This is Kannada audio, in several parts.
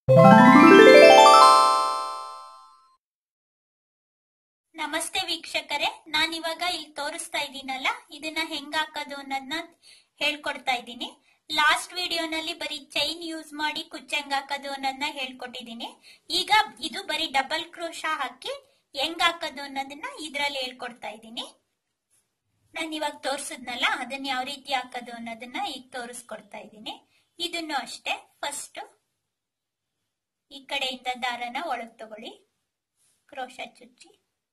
ನಮಸ್ತೆ ವೀಕ್ಷಕರೇ, ನಾನಿವಾಗ ಇಲ್ಲಿ ತೋರಿಸ್ತಾ ಇದ್ದೀನಲ್ಲ, ಇದನ್ನ ಹೆಂಗ್ ಹಾಕೋದು ಅನ್ನೋದನ್ನ ಹೇಳ್ಕೊಡ್ತಾ ಇದ್ದೀನಿ. ಲಾಸ್ಟ್ ವಿಡಿಯೋನಲ್ಲಿ ಬರೀ ಚೈನ್ ಯೂಸ್ ಮಾಡಿ ಕುಚ್ಚು ಹೆಂಗ್ ಹಾಕೋದು ಅನ್ನೋದನ್ನ ಹೇಳ್ಕೊಟ್ಟಿದ್ದೀನಿ. ಈಗ ಇದು ಬರೀ ಡಬಲ್ ಕ್ರೋಶಾ ಹಾಕಿ ಹೆಂಗ್ ಹಾಕೋದು ಅನ್ನೋದನ್ನ ಇದ್ರಲ್ಲಿ ಹೇಳ್ಕೊಡ್ತಾ ಇದ್ದೀನಿ. ನಾನು ಇವಾಗ ತೋರ್ಸದ್ನಲ್ಲ, ಅದನ್ನ ಯಾವ ರೀತಿ ಹಾಕೋದು ಅನ್ನೋದನ್ನ ಈಗ ತೋರಿಸ್ಕೊಡ್ತಾ ಇದ್ದೀನಿ. ಇದನ್ನು ಅಷ್ಟೇ, ಫಸ್ಟ್ ಈ ಕಡೆಯಿಂದ ದಾರನ ಒಳಗ್ ತಗೊಳ್ಳಿ, ಕ್ರೋಶಾ ಚುಚ್ಚಿ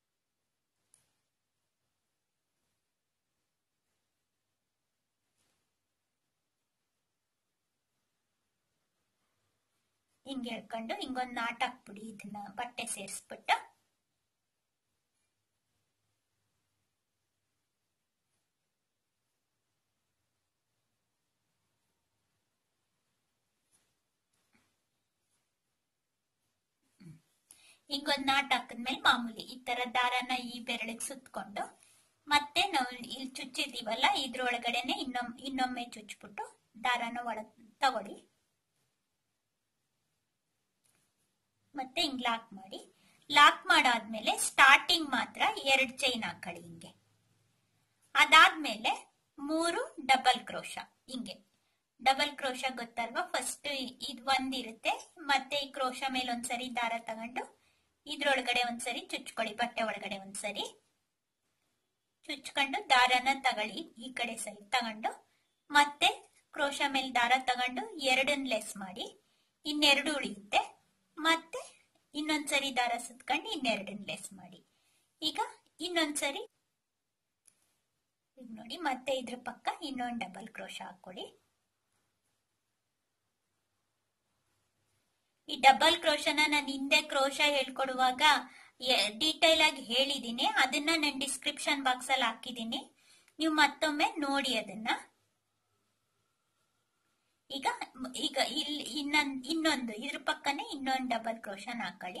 ಹಿಂಗೆ ಹೇಳ್ಕೊಂಡು ಹಿಂಗೊಂದು ನಾಟ್ ಹಾಕ್ಬಿಡಿ. ಇದನ್ನ ಬಟ್ಟೆ ಸೇರಿಸ್ಬಿಟ್ಟು ಹಿಂಗೊಂದು ನಾಟ್ ಹಾಕಿದ್ಮೇಲೆ ಮಾಮೂಲಿ ಈ ತರ ದಾರನ ಈ ಬೆರಳಿಗೆ ಸುತ್ಕೊಂಡು ಮತ್ತೆ ನಾವು ಇಲ್ಲಿ ಚುಚ್ಚಿದೀವಲ್ಲ ಇದ್ರೊಳಗಡೆನೆ ಇನ್ನೊಮ್ಮೆ ಚುಚ್ಬಿಟ್ಟು ದಾರನ ಒಳಗ್ ತಗೊಳ್ಳಿ. ಮತ್ತೆ ಹಿಂಗ್ ಲಾಕ್ ಮಾಡಿ, ಲಾಕ್ ಮಾಡಾದ್ಮೇಲೆ ಸ್ಟಾರ್ಟಿಂಗ್ ಮಾತ್ರ 2 ಚೈನ್ ಹಾಕೊಳ್ಳಿ ಹಿಂಗೆ. ಅದಾದ್ಮೇಲೆ 3 ಡಬಲ್ ಕ್ರೋಶಾ. ಹಿಂಗೆ ಡಬಲ್ ಕ್ರೋಶಾ ಗೊತ್ತಲ್ವಾ? ಫಸ್ಟ್ ಇದು ಒಂದಿರುತ್ತೆ, ಮತ್ತೆ ಈ ಕ್ರೋಶಾ ಮೇಲೆ ಒಂದ್ಸರಿ ದಾರ ತಗೊಂಡು ಇದ್ರೊಳಗಡೆ ಒಂದ್ಸರಿ ಚುಚ್ಕೊಳ್ಳಿ, ಬಟ್ಟೆ ಒಳಗಡೆ ಒಂದ್ಸರಿ ಚುಚ್ಕೊಂಡು ದಾರನ ತಗೊಳ್ಳಿ ಈ ಕಡೆ ಸೈಡ್ ತಗೊಂಡು, ಮತ್ತೆ ಕ್ರೋಶಾ ಮೇಲೆ ದಾರ ತಗೊಂಡು 2 ಲೆಸ್ ಮಾಡಿ, ಇನ್ನೆರಡು ಉಳಿಯುತ್ತೆ. ಮತ್ತೆ ಇನ್ನೊಂದ್ಸರಿ ದಾರ ಸುತ್ಕೊಂಡು ಇನ್ನೆರಡು ಲೆಸ್ ಮಾಡಿ. ಈಗ ಇನ್ನೊಂದ್ಸರಿ ಈಗ ನೋಡಿ, ಮತ್ತೆ ಇದ್ರ ಪಕ್ಕ ಇನ್ನೊಂದು ಡಬಲ್ ಕ್ರೋಶಾ ಹಾಕೊಳ್ಳಿ. ಈ ಡಬಲ್ ಕ್ರೋಶಾನ ನಾನು ಹಿಂದೆ ಕ್ರೋಶಾ ಹೇಳ್ಕೊಡುವಾಗ ಡೀಟೇಲ್ ಆಗಿ ಹೇಳಿದೀನಿ, ಅದನ್ನ ನಾನು ಡಿಸ್ಕ್ರಿಪ್ಷನ್ ಬಾಕ್ಸ್ ಅಲ್ಲಿ ಹಾಕಿದೀನಿ, ನೀವು ಮತ್ತೊಮ್ಮೆ ನೋಡಿ ಅದನ್ನ. ಈಗ ಈಗ ಇಲ್ಲಿ ಇನ್ನೊಂದು ಇದ್ರ ಪಕ್ಕನೆ ಇನ್ನೊಂದು ಡಬಲ್ ಕ್ರೋಶಾನ ಹಾಕೊಳ್ಳಿ.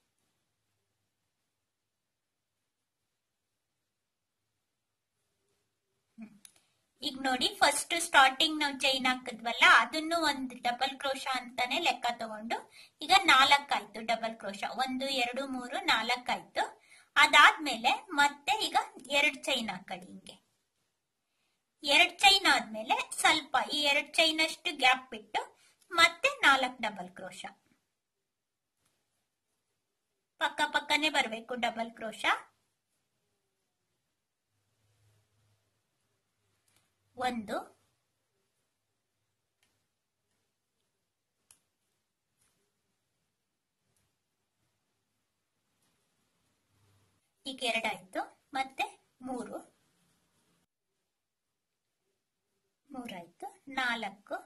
ಈಗ ನೋಡಿ, ಫಸ್ಟ್ ಸ್ಟಾರ್ಟಿಂಗ್ ನಾವು ಚೈನ್ ಹಾಕಿದ್ವಲ್ಲ, ಅದನ್ನು ಒಂದು ಡಬಲ್ ಕ್ರೋಶಾ ಅಂತಾನೆ ಲೆಕ್ಕ ತಗೊಂಡು ಈಗ 4 ಆಯ್ತು ಡಬಲ್ ಕ್ರೋಶಾ. 1 2 3 4 ಆಯ್ತು. ಅದಾದ್ಮೇಲೆ ಮತ್ತೆ ಈಗ 2 ಚೈನ್ ಹಾಕೊಳ್ಳಿ ಹಿಂಗೆ. 2 ಚೈನ್ ಆದ್ಮೇಲೆ ಸ್ವಲ್ಪ ಈ 2 ಚೈನ್ ಅಷ್ಟು ಗ್ಯಾಪ್ ಬಿಟ್ಟು ಮತ್ತೆ 4 ಡಬಲ್ ಕ್ರೋಶಾ. ಪಕ್ಕ ಪಕ್ಕನೆ ಬರಬೇಕು ಡಬಲ್ ಕ್ರೋಶಾ. 1 ಈಗ 2 ಆಯ್ತು, ಮತ್ತೆ 3 ಆಯ್ತು, 4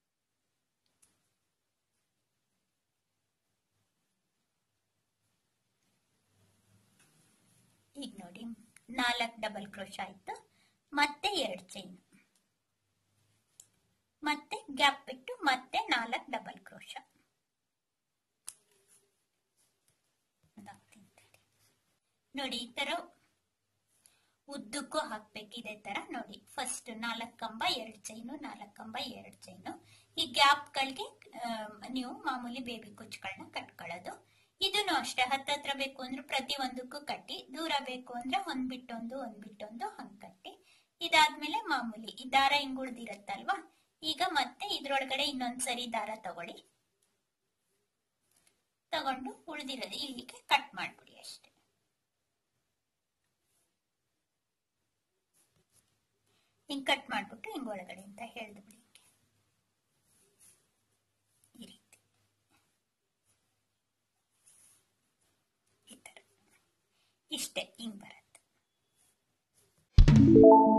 ಈಗ ನೋಡಿ 4 ಡಬಲ್ ಕ್ರೋಶಾ ಆಯ್ತು, ಮತ್ತೆ 2 ಚೈನ್, ಮತ್ತೆ ಗ್ಯಾಪ್ ಬಿಟ್ಟು ಮತ್ತೆ 4 ಡಬಲ್ ಕ್ರೋಶಾ. ನೋಡಿ ಈ ತರ ಉದ್ದಕ್ಕೂ ಹಾಕ್ಬೇಕು. ಇದೇ ತರ ನೋಡಿ, ಫಸ್ಟ್ 4 ಕಂಬ 2 ಚೈನು, 4 ಕಂಬ 2 ಚೈನು. ಈ ಗ್ಯಾಪ್ ಗಳಿಗೆ ನೀವು ಮಾಮೂಲಿ ಬೇಬಿ ಕುಚ್ಚುಗಳನ್ನ ಕಟ್ಕೊಳ್ಳೋದು. ಇದನ್ನು ಅಷ್ಟೇ, ಹತ್ತತ್ರ ಬೇಕು ಅಂದ್ರೆ ಪ್ರತಿ ಒಂದಕ್ಕೂ ಕಟ್ಟಿ, ದೂರ ಬೇಕು ಅಂದ್ರೆ ಒಂದ್ ಬಿಟ್ಟೊಂದು ಹಂಗ್ ಕಟ್ಟಿ. ಇದಾದ್ಮೇಲೆ ಮಾಮೂಲಿ ಈ ದಾರ ಹಿಂಗ್ ಉಳ್ದಿರತ್ತಲ್ವಾ, ಈಗ ಮತ್ತೆ ಇದ್ರೊಳಗಡೆ ಇನ್ನೊಂದ್ಸರಿ ದಾರ ತಗೊಂಡು ಉಳ್ದಿರೋದು ಇಲ್ಲಿಗೆ ಕಟ್ ಮಾಡ್ಬಿಡಿ ಅಷ್ಟೇ. ಹಿಂಗ್ ಕಟ್ ಮಾಡ್ಬಿಟ್ಟು ಹಿಂಗ್ ಒಳಗಡೆ ಅಂತ ಹೇಳ್ದು ಬಿಡಿ. ಈ ರೀತಿ ಈ ತರ ಇಷ್ಟೇ, ಹಿಂಗ್ ಬರುತ್ತೆ.